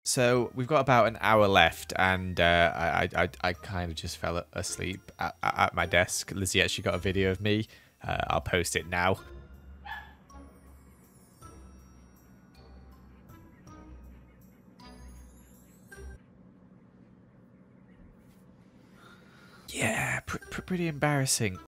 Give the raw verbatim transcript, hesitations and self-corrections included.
So we've got about an hour left, and uh, I, I, I kind of just fell asleep at, at my desk. Lizzie actually got a video of me. Uh, I'll post it now. Yeah, pr pr pretty embarrassing.